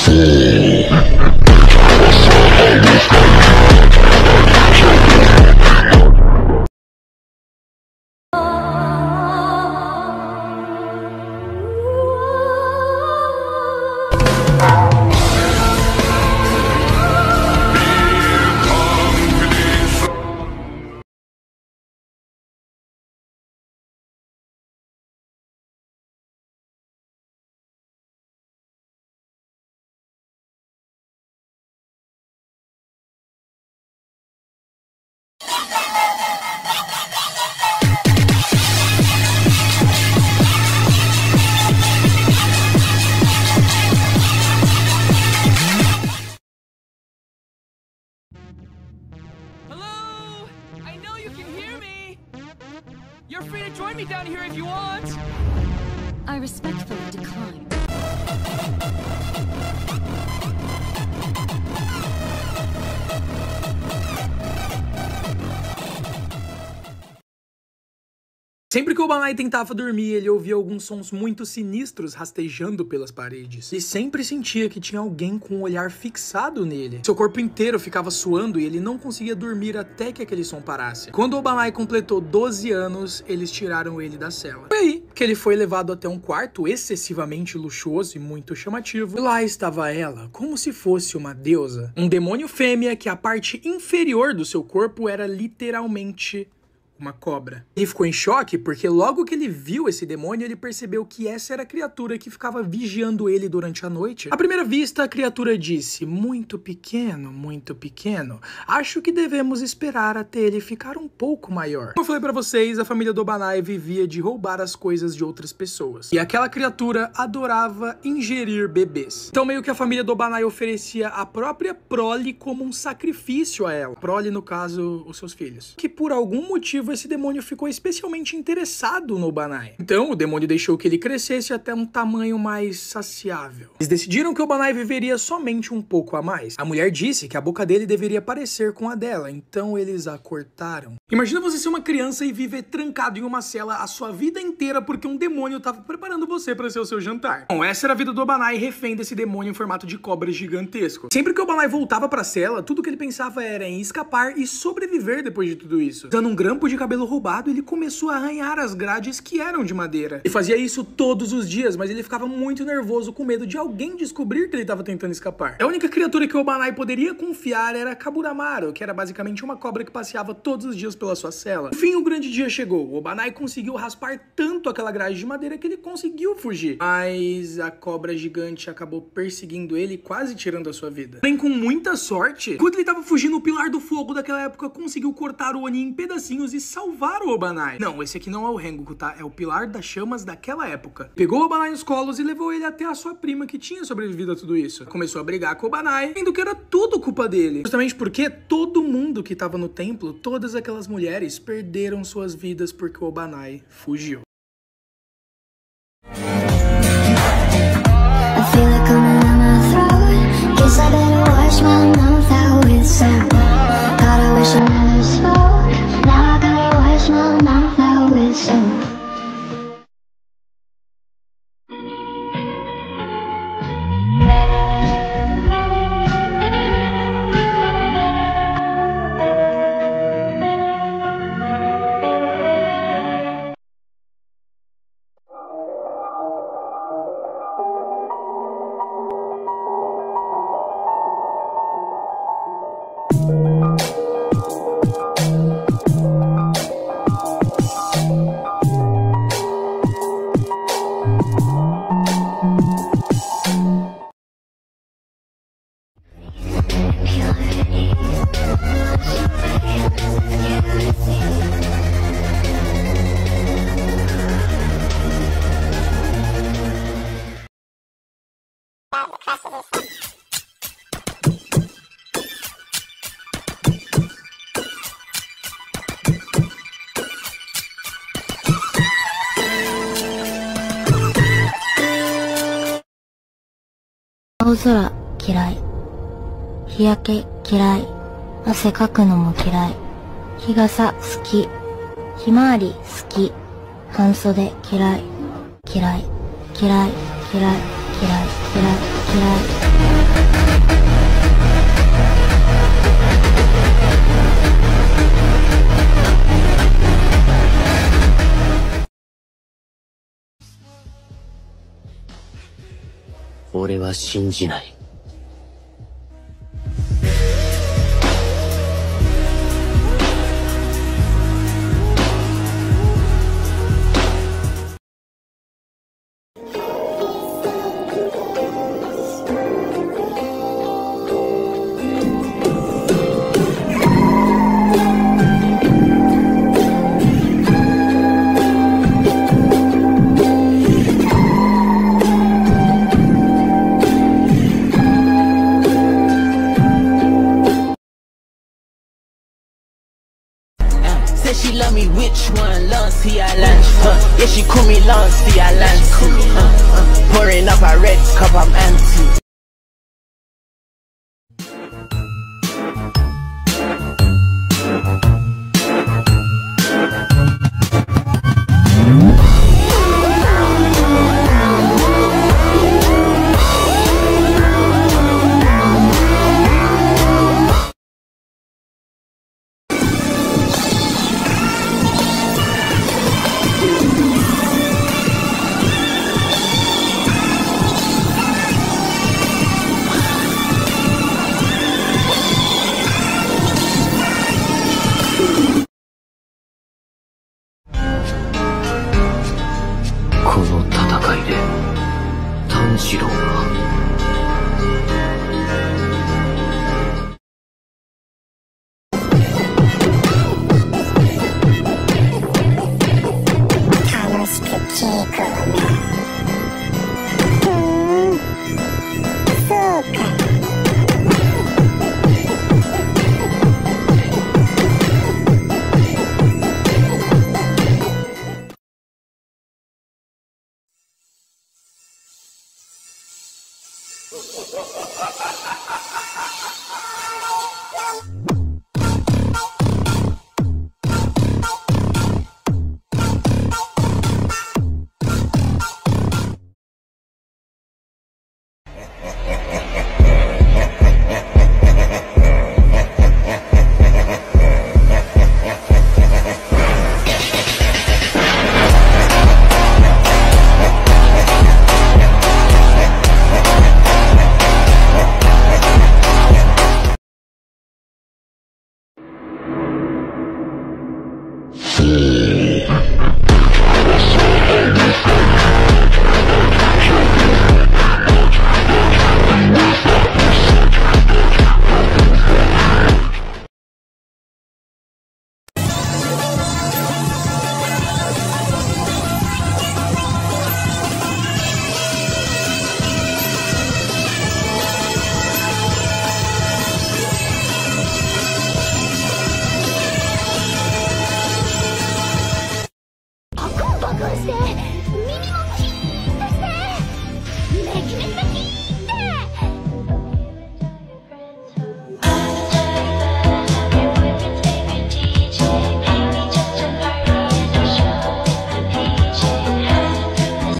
Hello? I know you can hear me! You're free to join me down here if you want! I respectfully decline. Sempre que o Obanai tentava dormir, ele ouvia alguns sons muito sinistros rastejando pelas paredes. E sempre sentia que tinha alguém com um olhar fixado nele. Seu corpo inteiro ficava suando e ele não conseguia dormir até que aquele som parasse. Quando o Obanai completou 12 anos, eles tiraram ele da cela. Foi aí que ele foi levado até um quarto excessivamente luxuoso e muito chamativo. E lá estava ela, como se fosse uma deusa. Um demônio fêmea que a parte inferior do seu corpo era literalmente uma cobra. Ele ficou em choque porque logo que ele viu esse demônio, ele percebeu que essa era a criatura que ficava vigiando ele durante a noite. À primeira vista, a criatura disse: muito pequeno. Acho que devemos esperar até ele ficar um pouco maior. Como eu falei pra vocês, a família do Obanai vivia de roubar as coisas de outras pessoas. E aquela criatura adorava ingerir bebês. Então meio que a família do Obanai oferecia a própria prole como um sacrifício a ela. Prole, no caso, os seus filhos. Que por algum motivo esse demônio ficou especialmente interessado no Obanai. Então o demônio deixou que ele crescesse até um tamanho mais saciável. Eles decidiram que o Obanai viveria somente um pouco a mais. A mulher disse que a boca dele deveria parecer com a dela, então eles a cortaram. Imagina você ser uma criança e viver trancado em uma cela a sua vida inteira porque um demônio estava preparando você para ser o seu jantar. Bom, essa era a vida do Obanai, refém desse demônio em formato de cobra gigantesco. Sempre que o Obanai voltava para a cela, tudo que ele pensava era em escapar e sobreviver depois de tudo isso. Usando um grampo de cabelo roubado, ele começou a arranhar as grades que eram de madeira. Ele fazia isso todos os dias, mas ele ficava muito nervoso com medo de alguém descobrir que ele estava tentando escapar. A única criatura que o Obanai poderia confiar era Kaburamaro, que era basicamente uma cobra que passeava todos os dias pela sua cela. Enfim, o grande dia chegou. O Obanai conseguiu raspar tanto aquela grade de madeira que ele conseguiu fugir. Mas a cobra gigante acabou perseguindo ele, quase tirando a sua vida. Porém, com muita sorte, enquanto ele estava fugindo, o Pilar do Fogo daquela época conseguiu cortar o Oni em pedacinhos e salvar o Obanai. Não, esse aqui não é o Rengoku, tá? É o Pilar das Chamas daquela época. Pegou o Obanai nos colos e levou ele até a sua prima que tinha sobrevivido a tudo isso. Começou a brigar com o Obanai, sendo que era tudo culpa dele. Justamente porque todo mundo que tava no templo, todas aquelas mulheres, perderam suas vidas porque o Obanai fugiu. Oi, 青空嫌い。日焼け嫌い。汗かくのも嫌い。日傘好き。ひまわり好き。半袖嫌い。嫌い。嫌い。嫌い。嫌い。嫌い。嫌い。 俺は信じない。 Said she love me, which one? Lucy Island. Yeah, she call me Lucy Island. Pouring up a red cup, I'm empty. この戦いで炭治郎が楽しく聞くわね。そうか。